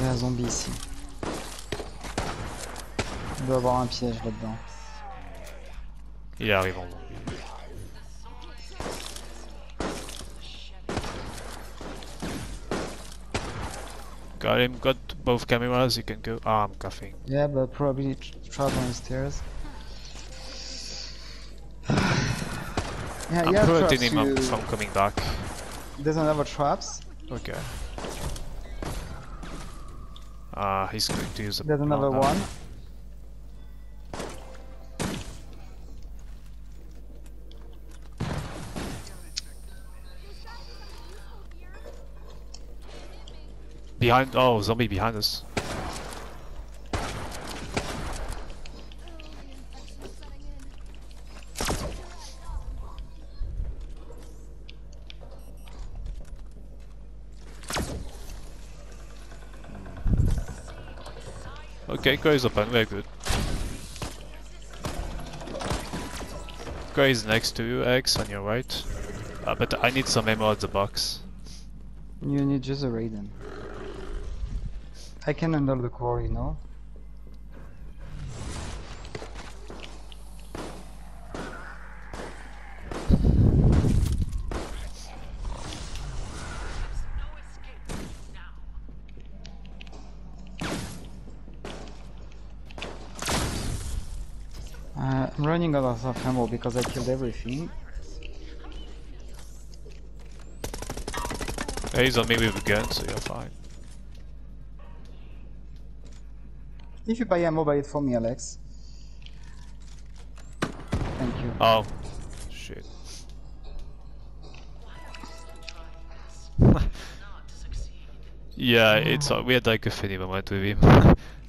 y a un zombie ici. Il doit y avoir un piège là-dedans. Il arrive en bas. Got him, got both cameras, you can go. Ah, I'm coughing. Yeah, but probably trap on the stairs. Yeah, I'm yeah, preventing traps. him from coming back. Doesn't have a traps. Okay. He's going to use a There's plant another now. one. Behind, oh, zombie behind us. Okay, Gray is open, very good. Gray is next to you, X, on your right. But I need some ammo at the box. You need just a Raiden. I can handle the core, you know. I'm running out of ammo because I killed everything. Yeah, he's on me with a gun, so you're fine. If you buy ammo, buy it for me, Alex. Thank you. Oh, shit. Yeah, it's we had like a funny moment with him.